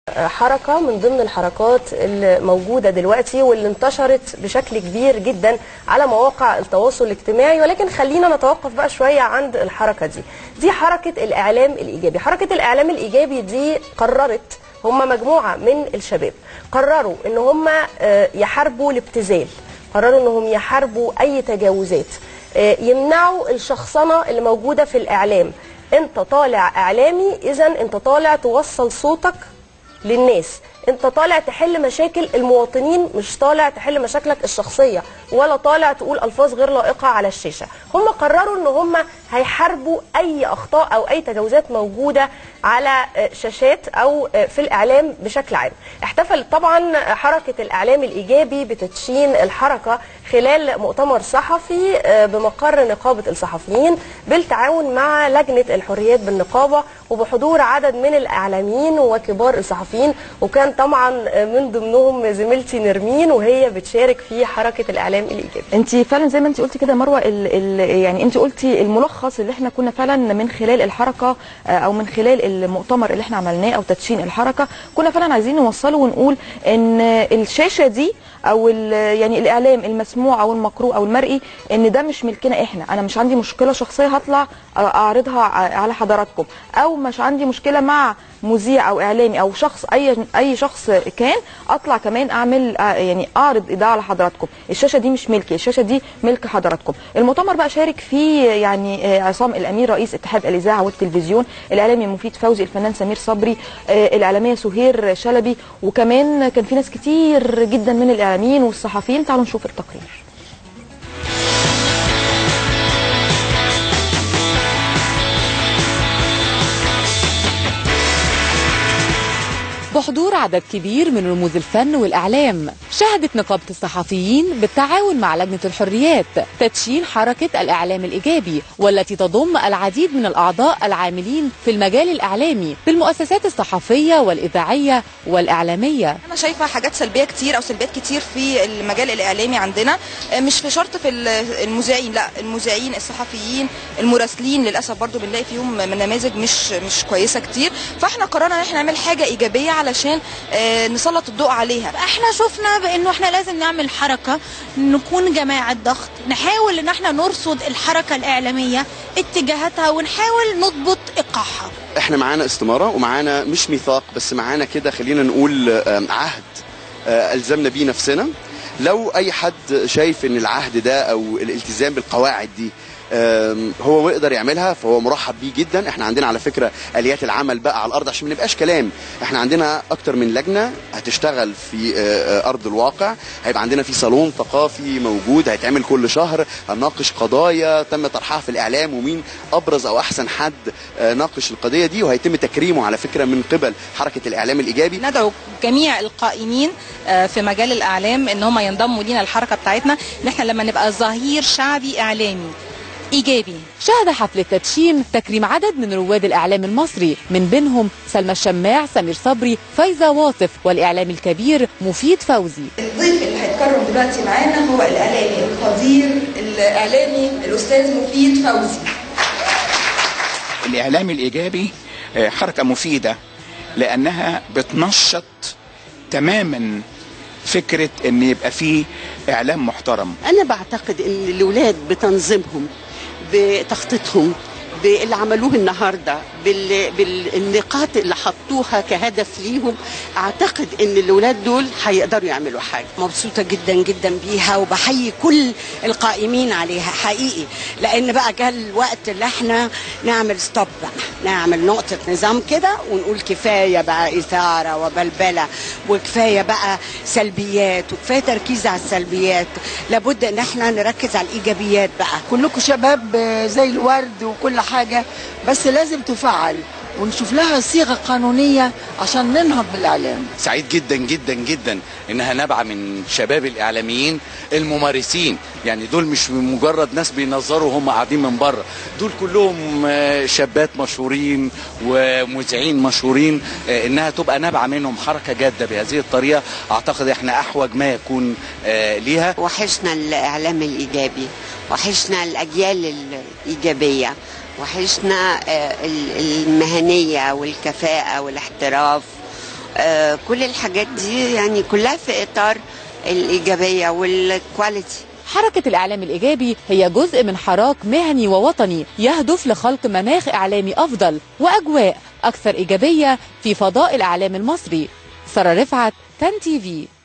حركة من ضمن الحركات اللي موجودة دلوقتي واللي انتشرت بشكل كبير جدا على مواقع التواصل الاجتماعي، ولكن خلينا نتوقف بقى شوية عند الحركة دي حركة الإعلام الإيجابي. حركة الإعلام الإيجابي دي قررت، هم مجموعة من الشباب قرروا ان هم يحاربوا الابتذال، قرروا انهم يحاربوا اي تجاوزات، يمنعوا الشخصنة اللي موجودة في الإعلام. انت طالع إعلامي، إذن انت طالع توصل صوتك للناس، انت طالع تحل مشاكل المواطنين، مش طالع تحل مشاكلك الشخصية ولا طالع تقول ألفاظ غير لائقة على الشاشة. هم قرروا ان هم هيحاربوا اي اخطاء او اي تجاوزات موجودة على شاشات او في الاعلام بشكل عام. احتفلت طبعا حركة الاعلام الايجابي بتدشين الحركة خلال مؤتمر صحفي بمقر نقابة الصحفيين بالتعاون مع لجنة الحريات بالنقابة وبحضور عدد من الاعلاميين وكبار الصحفيين، وكان طبعا من ضمنهم زميلتي نرمين وهي بتشارك في حركة الاعلام الايجابي. انت فعلا زي ما انت قلتي كده مروه، يعني انت قلتي الملخص اللي احنا كنا فعلا من خلال الحركه او من خلال المؤتمر اللي احنا عملناه او تدشين الحركه كنا فعلا عايزين نوصله ونقول ان الشاشه دي او يعني الاعلام المسموع او المقروء او المرئي ان ده مش ملكنا احنا. انا مش عندي مشكله شخصيه هطلع اعرضها على حضراتكم، او مش عندي مشكله مع مذيع او اعلامي او شخص اي شخص كان اطلع كمان اعمل يعني اعرض اذاعه على حضراتكم. الشاشه دي مش ملكي، الشاشه دي ملك حضراتكم. المؤتمر بقى شارك فيه يعني عصام الامير رئيس اتحاد الاذاعه والتلفزيون، الاعلامي مفيد فوزي، الفنان سمير صبري، الاعلاميه سهير شلبي، وكمان كان في ناس كتير جدا من الاعلاميين والصحفيين. تعالوا نشوف التقرير. بحضور عدد كبير من رموز الفن والإعلام، شهدت نقابة الصحفيين بالتعاون مع لجنة الحريات تدشين حركة الإعلام الإيجابي، والتي تضم العديد من الأعضاء العاملين في المجال الإعلامي بالمؤسسات الصحفية والإذاعية والإعلامية. أنا شايفة حاجات سلبية كتير أو سلبيات كتير في المجال الإعلامي عندنا، مش في شرط في المذيعين، لا المذيعين الصحفيين المراسلين للأسف برضو بنلاقي فيهم نماذج مش كويسة كتير. فاحنا قررنا ان احنا نعمل حاجة إيجابية علشان نسلط الضوء عليها. احنا شفنا بانه احنا لازم نعمل حركة، نكون جماعة ضغط، نحاول ان احنا نرصد الحركة الإعلامية اتجاهاتها ونحاول نضبط ايقاعها. احنا معانا استمارة ومعانا مش ميثاق بس، معانا كده خلينا نقول عهد ألزمنا بيه نفسنا. لو اي حد شايف ان العهد ده او الالتزام بالقواعد دي هو يقدر يعملها فهو مرحب بيه جدا. احنا عندنا على فكره اليات العمل بقى على الارض عشان ما نبقاش كلام، احنا عندنا اكتر من لجنه هتشتغل في ارض الواقع. هيبقى عندنا في صالون ثقافي موجود هيتعمل كل شهر، هنناقش قضايا تم طرحها في الاعلام ومين ابرز او احسن حد ناقش القضيه دي، وهيتم تكريمه على فكره من قبل حركه الاعلام الايجابي. ندعو جميع القائمين في مجال الاعلام ان هم ينضموا لينا الحركه بتاعتنا، ان احنا لما نبقى ظهير شعبي اعلامي إيجابي. شهد حفل التدشين تكريم عدد من رواد الإعلام المصري، من بينهم سلمى الشماع، سمير صبري، فايزة واطف، والإعلامي الكبير مفيد فوزي. الضيف اللي هيتكرم دلوقتي معانا هو الإعلامي القدير الإعلامي الأستاذ مفيد فوزي. الإعلامي الإيجابي حركة مفيدة لأنها بتنشط تماما فكرة ان يبقى فيه اعلام محترم. انا بعتقد ان الاولاد بتنظيمهم، بتخطيطهم، باللي عملوه النهارده، بالنقاط اللي حطوها كهدف ليهم، اعتقد ان الاولاد دول هيقدروا يعملوا حاجه. مبسوطه جدا جدا بيها وبحيي كل القائمين عليها حقيقي، لان بقى جه الوقت اللي احنا نعمل ستوب بقى، نعمل نقطه نظام كده ونقول كفايه بقى اثاره وبلبله، وكفايه بقى سلبيات، وكفايه تركيز على السلبيات. لابد ان احنا نركز على الايجابيات بقى. كلكم شباب زي الورد وكل حاجه، بس لازم تفعل ونشوف لها صيغه قانونيه عشان ننهض بالاعلام. سعيد جدا جدا جدا انها نابعه من شباب الاعلاميين الممارسين، يعني دول مش مجرد ناس بينظروا هم قاعدين من بره، دول كلهم شابات مشهورين ومذيعين مشهورين. انها تبقى نابعه منهم حركه جاده بهذه الطريقه، اعتقد احنا احوج ما يكون ليها. وحشنا الاعلام الايجابي، وحشنا الاجيال الايجابيه، وحشنا المهنيه والكفاءه والاحتراف كل الحاجات دي يعني كلها في إطار الإيجابية والكواليتي. حركة الإعلام الإيجابي هي جزء من حراك مهني ووطني يهدف لخلق مناخ إعلامي أفضل وأجواء أكثر إيجابية في فضاء الإعلام المصري. سارة رفعت، تن تي في.